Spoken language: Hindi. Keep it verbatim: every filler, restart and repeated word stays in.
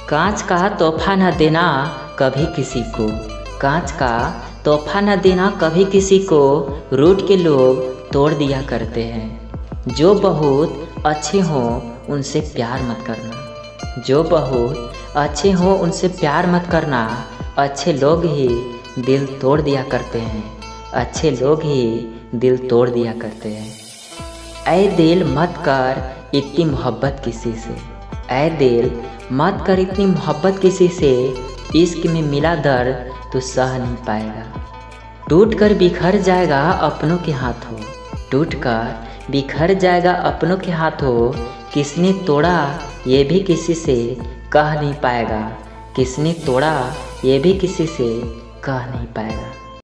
कांच का तोहफा न देना कभी किसी को, कांच का तोहफा न देना कभी किसी को, रूठ के लोग तोड़ दिया करते हैं। जो बहुत अच्छे हों उनसे प्यार मत करना, जो बहुत अच्छे हों उनसे प्यार मत करना। अच्छे लोग ही दिल तोड़ दिया करते हैं, अच्छे लोग ही दिल तोड़ दिया करते हैं। ऐ दिल मत कर इतनी मोहब्बत किसी से, ऐ दिल मत कर इतनी मोहब्बत किसी से, इश्क में मिला दर्द तो सह नहीं पाएगा। टूट कर बिखर जाएगा अपनों के हाथों, टूट कर बिखर जाएगा अपनों के हाथों। किसने तोड़ा ये भी किसी से कह नहीं पाएगा, किसने तोड़ा ये भी किसी से कह नहीं पाएगा।